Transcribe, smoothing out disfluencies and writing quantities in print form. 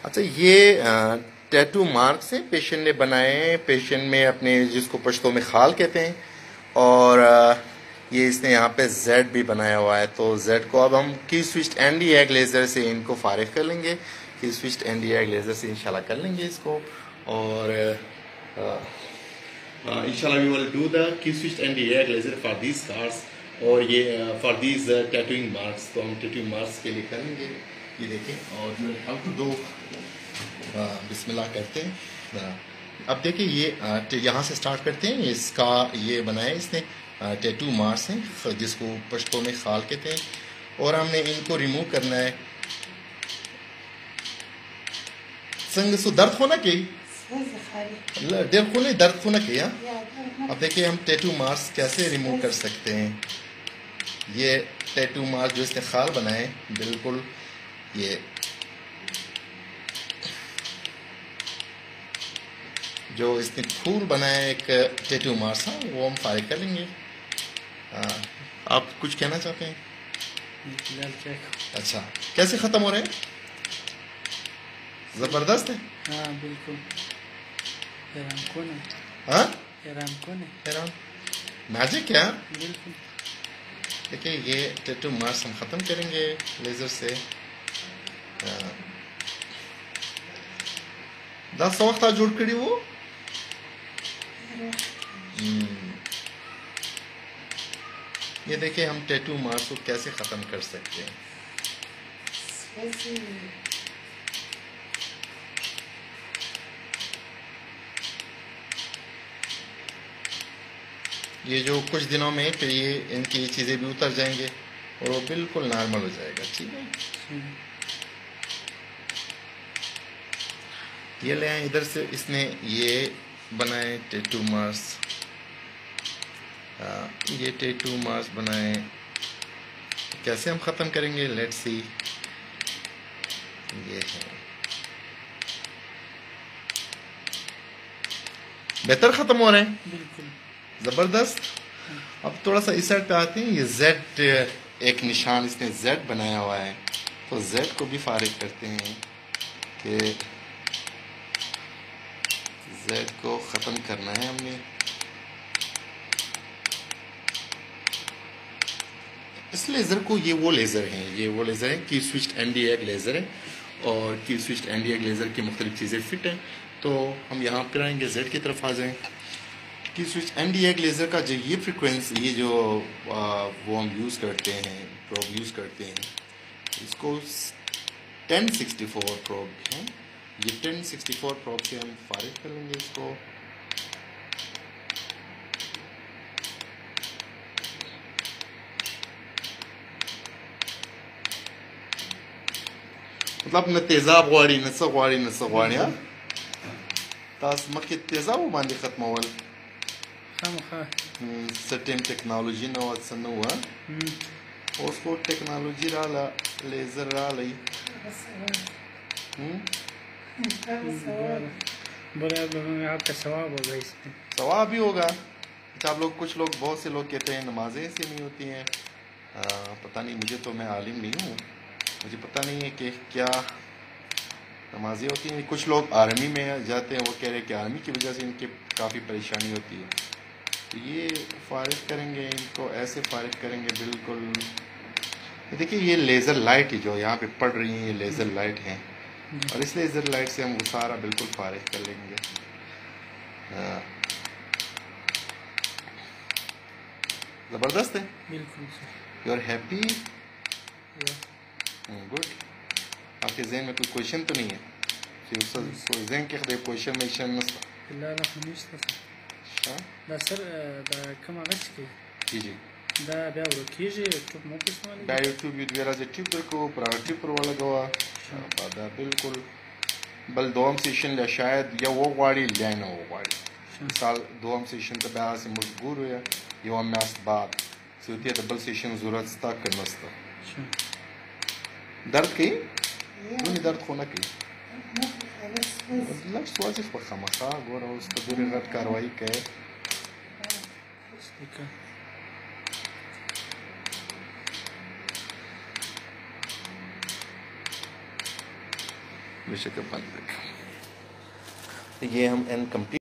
अच्छा, ये tattoo marks हैं पेशेंट ने बनाए हैं, पेशेंट में अपने जिसको पश्तो में खाल कहते हैं। और ये इसने यहाँ पे जेड भी बनाया हुआ है। तो जेड को अब हम की स्विच्ड एंडी एग लेज़र से इनको फारिग कर लेंगे। की स्विच्ड एंडी एग लेज़र से इंशाल्लाह कर लेंगे इसको। और इंशाल्लाह we will do the Q switched ND YAG laser for these scars और ये फॉर दीज टैटूइंग मार्क्स। तो हम टैटूइंग मार्क्स के लिए करेंगे, ये देखें। और हाउ टू डू, बिस्मिल्लाह करते हैं। अब देखिए ये यहाँ से स्टार्ट करते हैं। इसका ये बनाया इसने टैटू मार्क्स हैं जिसको पश्तो में खाल कहते हैं। और हमने इनको रिमूव करना है। संग सो दर्द होना के डेर को नहीं दर्द होना के। अब देखिए हम टैटू मार्क्स कैसे रिमूव कर सकते हैं। ये टैटू मार्क्स जो इसने खाल बनाए बिल्कुल, ये जो इसने फूल बनाया एक टैटू मार्क्स है वो हम फारिग कर लेंगे। आप कुछ कहना चाहते हैं? अच्छा, कैसे ख़त्म हो रहे हैं? ज़बरदस्त है। हाँ बिल्कुल। हाँ हैरान मैजिक है। बिल्कुल। देखिए ये टैटू मार्क्स हम ख़त्म करेंगे लेज़र से। 10 वक्त जुड़ करी वो। ये देखिए हम टैटू मार्क्स को कैसे ख़त्म कर सकते हैं। ये जो कुछ दिनों में फिर ये इनकी ये चीज़ें भी उतर जाएंगे और वो बिल्कुल नॉर्मल हो जाएगा। ठीक है, ये ले आए इधर से। इसने ये बनाए टैटू मार्क्स, ये टैटू मार्क्स बनाए। कैसे हम ख़त्म करेंगे, लेट्स सी। ये है बेहतर ख़त्म हो रहे हैं, बिल्कुल ज़बरदस्त। अब थोड़ा सा इस साइड पे आते हैं। ये जेड एक निशान इसने जेड बनाया हुआ है, तो जेड को भी फारिग करते हैं कि जेड को ख़त्म करना है हमने। इस लेज़र को, ये वो लेज़र है की स्विच्ड एंडी एग लेज़र है। और की स्विच्ड एंडी एग लेज़र की मुख्तलिफ चीज़ें फिट हैं। तो हम यहाँ पर आएंगे, जेड की तरफ आ जाएँ। की स्विच्ड एंडी एग लेज़र का जो ये फ्रिक्वेंसी, ये जो वो हम यूज़ करते हैं, प्रोब यूज़ करते हैं, इसको 1064 प्रोब है। ये 1064 प्रोब से हम फारिग कर लेंगे इसको। मतलब न तेज़ाब गवाड़ी न सगवाड़ी हाँ तास मक्के तेज़ाब बांधे ख़त्मवल सटेम टेक्नोलॉजी न वत्सन हुआ उसको टेक्नोलॉजी राला लेज़र रालाई आपका सवाब होगा इसमें। सवाब भी होगा। अच्छा, आप लोग, कुछ लोग, बहुत से लोग कहते हैं नमाजें ऐसी नहीं होती हैं। पता नहीं, मुझे तो, मैं आलिम नहीं हूँ, मुझे पता नहीं है कि क्या नमाजें होती हैं। कुछ लोग आर्मी में जाते हैं, वो कह रहे हैं कि आर्मी की वजह से इनकी काफ़ी परेशानी होती है। तो ये फारिग करेंगे, इनको ऐसे फारिग करेंगे बिल्कुल। देखिए ये लेज़र लाइट ही जो यहाँ पे पड़ रही है, ये लेज़र लाइट है। और इस लेज़र लाइट से हम वो सारा बिल्कुल फारिग कर लेंगे। ज़बरदस्त है, बिल्कुल। You are happy? गुड। आपके जहन में कोई क्वेश्चन तो नहीं है? जहन के खदे क्वेश्चन में शन नस्ता? لا لا خميسة دا سر دا كم عشكي जी دا بیا ورکیږي یوټیوب مو پسمالي دا یوټیوب ویډیو راځي ټیپ کو پر ټیپ پر ولا غوا دا بالکل بل دوم سیشن لا شاید یا و غواړي یا نه و غواړي. مثال دوم سیشن ته بیا سم مجبور یا یو میاس بعد سوتي د بل سیشن ضرورت ستا کنهسته درد کوي نو درد خو نه کوي لږ سوځي خو خامخا ګوره اوس ته ډېرې غټ کاروایي کوي. बेशक ये हम एन कंप्लीट